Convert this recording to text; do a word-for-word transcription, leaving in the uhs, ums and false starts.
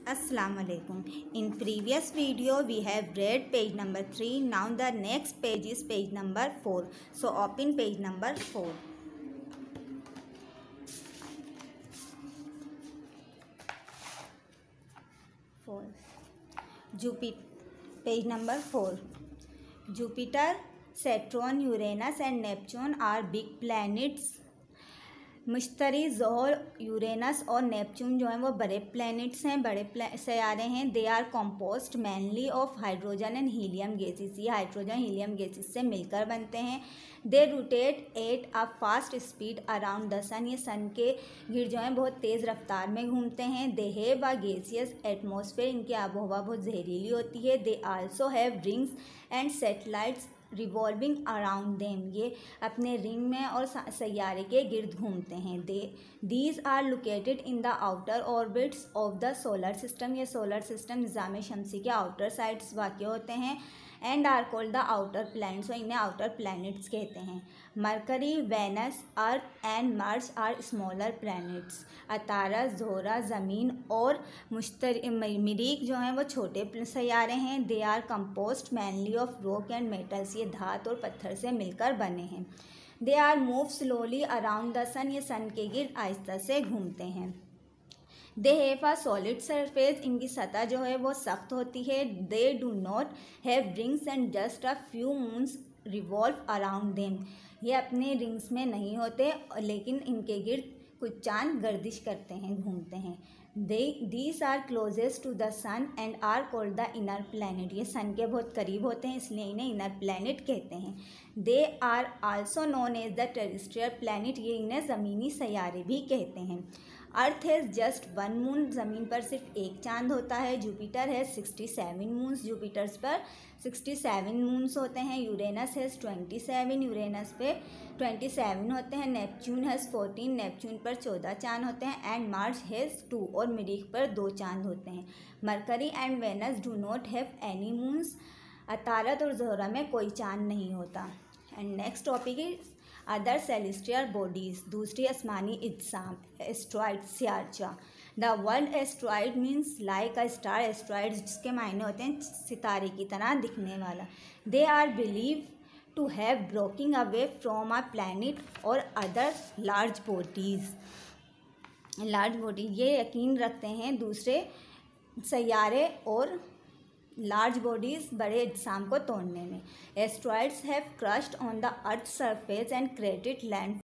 Assalamu alaikum. In previous video we have read page number three. Now the next page is page number four. So open page number four. Four. Jupiter. Page number four. Jupiter, Saturn, Uranus and Neptune are big planets. मुश्तरी, ज़ोहर, Uranus और Neptune जो हैं वो बड़े planets हैं, बड़े सयारे हैं. They are composed mainly of hydrogen and helium gases. ये हाइड्रोजन हीलियम गैसेस से मिलकर बनते हैं. They rotate at a fast speed around the sun. ये सन के गिर्द जो हैं बहुत तेज़ रफ्तार में घूमते हैं. They have a gaseous atmosphere. इनकी आबो हवा बहुत जहरीली होती है. They also have rings and satellites revolving around them. ये अपने रिंग में और सैयारे के गिर्द घूमते हैं. They these are located in the outer orbits of the solar system. ये सोलर सिस्टम निज़ाम शमसी के आउटर साइड्स वाक़ होते हैं. And are called the outer planets. और इन्हें आउटर प्लैनेट्स कहते हैं. Mercury, Venus, Earth and Mars are smaller planets. अतारा, ज़ोहरा, ज़मीन और मुश्तरी मरीख जो हैं वो छोटे सैयारे हैं. They are composed mainly of rock and metals. ये धात और पत्थर से मिलकर बने हैं. They are move slowly around the sun. ये सन के गिर्द आहिस्ता से घूमते हैं. They have a solid surface. इनकी सतह जो है वो सख्त होती है. They do not have rings and just a few moons revolve around them. ये अपने रिंग्स में नहीं होते लेकिन इनके गिर्द कुछ चांद गर्दिश करते हैं, घूमते हैं. They these are closest to the sun and are called the inner planet. ये सन के बहुत करीब होते हैं इसलिए इन्हें इनर प्लैनेट कहते हैं. They are also known as the terrestrial planet. ये इन्हें ज़मीनी सैयारे भी कहते हैं. Earth has just one moon. ज़मीन पर सिर्फ एक चांद होता है. जुपिटर है सिक्सटी सेवन मून्स. जुपिटर्स पर सिक्सटी सेवन मून्स होते हैं. Uranus has twenty seven. Uranus पे ट्वेंटी सेवन होते हैं. Neptune has fourteen. नेपच्यून पर चौदह चांद होते हैं. And Mars has two. और मरीख पर दो चांद होते हैं. Mercury and Venus do not have any moons. अतारत और ज़ोहरा में कोई चांद नहीं होता. And next topic is other celestial bodies. दूसरी आसमानी इज्साम. एस्ट्रॉइड, सियारचा. The word asteroid means like a star. Asteroid जिसके मायने होते हैं सितारे की तरह दिखने वाला. They are believe to have broking away from a planet और other large bodies. Large body ये यकीन रखते हैं दूसरे सैयारे और लार्ज बॉडीज़ बड़े अजसाम को तोड़ने में. Asteroids have crashed on the Earth surface and created land